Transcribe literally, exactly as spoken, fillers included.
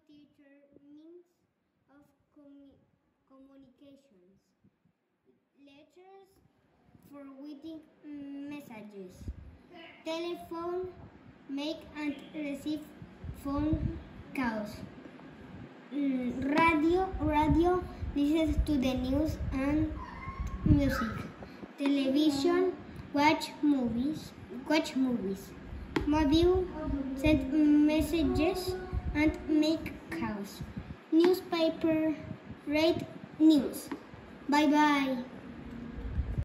computer means of commu communications. Letters for writing messages. Telephone, make and receive phone calls. Mm, radio, radio listens to the news and music. Television, watch movies, watch movies. Mobile, send messages and make calls. Newspaper, read news. Bye bye.